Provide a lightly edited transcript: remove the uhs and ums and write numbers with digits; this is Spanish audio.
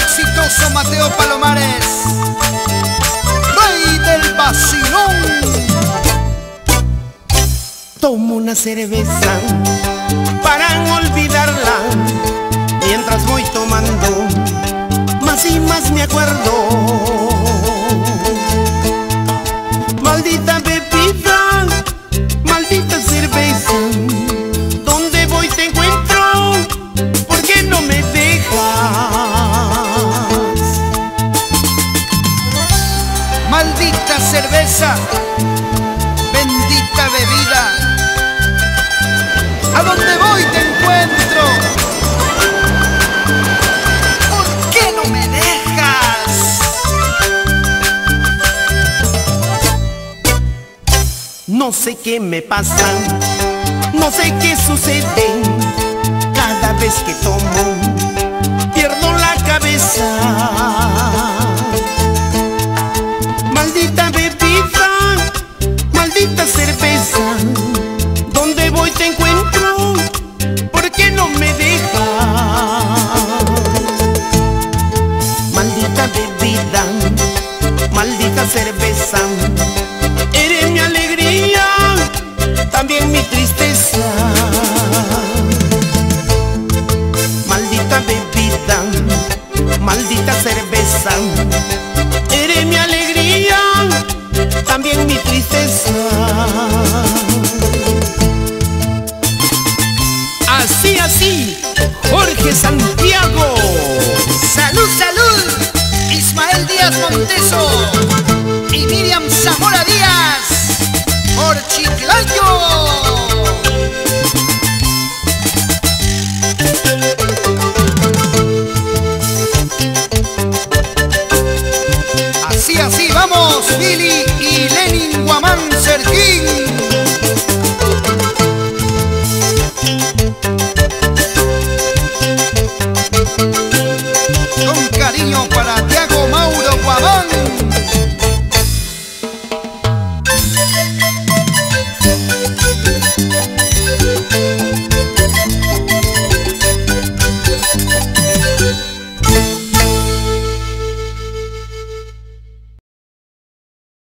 exitoso Mateo Palomares, rey del vacilón. Tomo una cerveza para olvidarla, mientras voy tomando más y más me acuerdo. Maldita bebida, maldita cerveza, donde voy te encuentro, ¿por qué no me dejas? Maldita cerveza, bendita bebida, a donde voy te encuentro, ¿por qué no me dejas? No sé qué me pasa, no sé qué sucede, cada vez que tomo pierdo la cabeza. Maldita bebida, maldita cerveza, donde voy te encuentro, ¿por qué no me dejas? Maldita bebida, maldita cerveza, eres mi alegría, también mi tristeza. Maldita bebida, maldita cerveza, eres mi alegría, también mi tristeza. Así, así, Jorge Santiago. ¡Salud, salud! Ismael Díaz Monteso.